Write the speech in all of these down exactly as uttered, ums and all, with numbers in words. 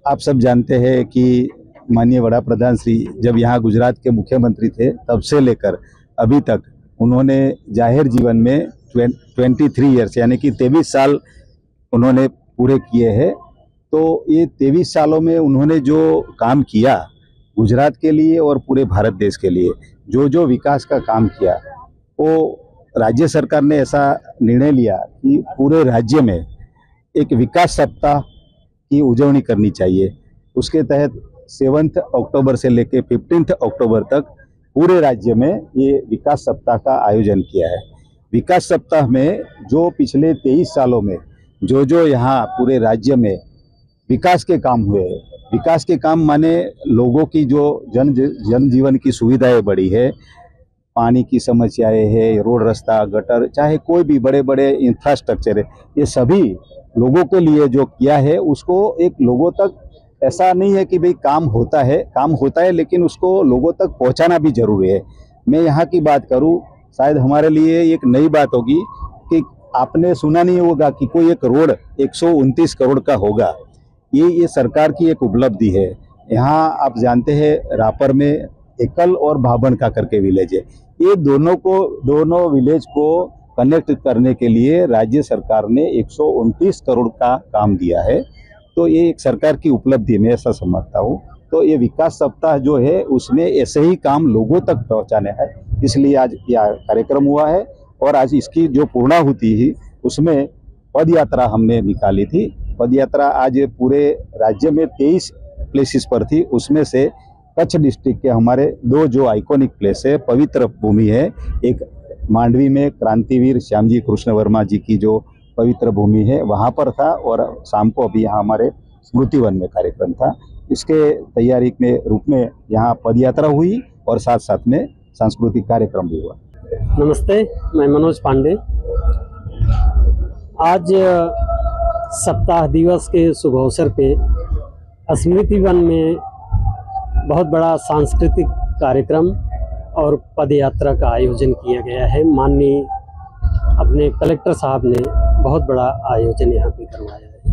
आप सब जानते हैं कि माननीय वड़ा प्रधान श्री जब यहाँ गुजरात के मुख्यमंत्री थे तब से लेकर अभी तक उन्होंने जाहिर जीवन में ट्वेंटी थ्री ईयर्स यानी कि तेईस साल उन्होंने पूरे किए हैं। तो ये तेईस सालों में उन्होंने जो काम किया गुजरात के लिए और पूरे भारत देश के लिए, जो जो विकास का काम किया, वो राज्य सरकार ने ऐसा निर्णय लिया कि पूरे राज्य में एक विकास सप्ताह की उजवनी करनी चाहिए। उसके तहत सेवन्थ अक्टूबर से लेकर फिफ्टींथ अक्टूबर तक पूरे राज्य में ये विकास सप्ताह का आयोजन किया है। विकास सप्ताह में जो पिछले तेईस सालों में जो जो यहाँ पूरे राज्य में विकास के काम हुए, विकास के काम माने लोगों की जो जन जनजीवन की सुविधाएं बढ़ी है, पानी की समस्याएं है, रोड रास्ता गटर, चाहे कोई भी बड़े बड़े इंफ्रास्ट्रक्चर है, ये सभी लोगों के लिए जो किया है उसको एक लोगों तक, ऐसा नहीं है कि भाई काम होता है, काम होता है लेकिन उसको लोगों तक पहुंचाना भी जरूरी है। मैं यहाँ की बात करूँ, शायद हमारे लिए एक नई बात होगी कि आपने सुना नहीं होगा कि कोई एक रोड एक सौ उनतीस करोड़ का होगा। ये ये सरकार की एक उपलब्धि है। यहाँ आप जानते हैं रापर में एकल और भाभन का करके विलेज है, ये दोनों को दोनों विलेज को कनेक्ट करने के लिए राज्य सरकार ने एक सौ उनतीस करोड़ का काम दिया है। तो ये एक सरकार की उपलब्धि मैं ऐसा समझता हूँ। तो ये विकास सप्ताह जो है उसमें ऐसे ही काम लोगों तक पहुँचाने हैं, इसलिए आज यह कार्यक्रम हुआ है। और आज इसकी जो पूर्णाहुति ही उसमें पद यात्रा हमने निकाली थी। पद यात्रा आज पूरे राज्य में तेईस प्लेसेस पर थी, उसमें से कच्छ डिस्ट्रिक्ट के हमारे दो जो आइकॉनिक प्लेस है, पवित्र भूमि है, एक मांडवी में क्रांतिवीर श्यामजी कृष्ण वर्मा जी की जो पवित्र भूमि है वहाँ पर था, और शाम को अभी यहाँ हमारे स्मृति वन में कार्यक्रम था। इसके तैयारी में रूप में यहाँ पद यात्रा हुई और साथ साथ में सांस्कृतिक कार्यक्रम भी हुआ। नमस्ते, मैं मनोज पांडे। आज सप्ताह दिवस के शुभ अवसर पे स्मृति वन में बहुत बड़ा सांस्कृतिक कार्यक्रम और पद यात्रा का आयोजन किया गया है। माननीय अपने कलेक्टर साहब ने बहुत बड़ा आयोजन यहाँ पे करवाया है।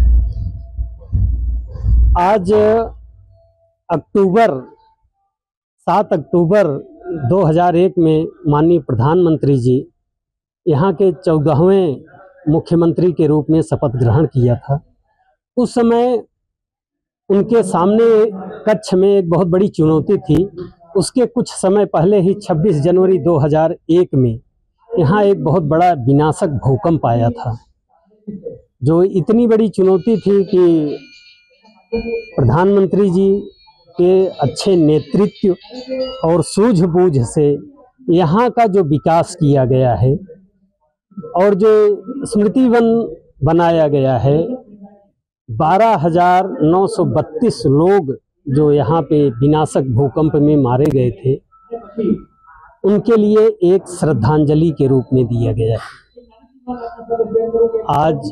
आज अक्टूबर सात अक्टूबर दो हज़ार एक में माननीय प्रधानमंत्री जी यहाँ के चौदहवें मुख्यमंत्री के रूप में शपथ ग्रहण किया था। उस समय उनके सामने कच्छ में एक बहुत बड़ी चुनौती थी। उसके कुछ समय पहले ही छब्बीस जनवरी दो हज़ार एक में यहाँ एक बहुत बड़ा विनाशक भूकंप आया था, जो इतनी बड़ी चुनौती थी कि प्रधानमंत्री जी के अच्छे नेतृत्व और सूझबूझ से यहाँ का जो विकास किया गया है और जो स्मृति वन बनाया गया है, बारह हजार नौ सौ बत्तीस लोग जो यहाँ पे विनाशक भूकंप में मारे गए थे, उनके लिए एक श्रद्धांजलि के रूप में दिया गया है। आज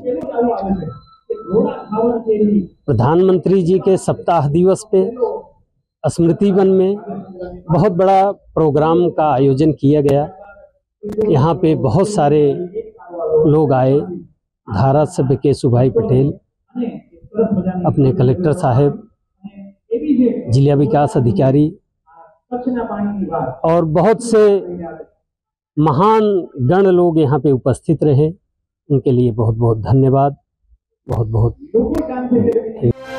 प्रधानमंत्री जी के सप्ताह दिवस पे स्मृति वन में बहुत बड़ा प्रोग्राम का आयोजन किया गया। यहाँ पे बहुत सारे लोग आए, धारासभ्य केशुभाई पटेल, अपने कलेक्टर साहब, जिला विकास अधिकारी और बहुत से महान गण लोग यहाँ पे उपस्थित रहे। उनके लिए बहुत बहुत धन्यवाद, बहुत बहुत।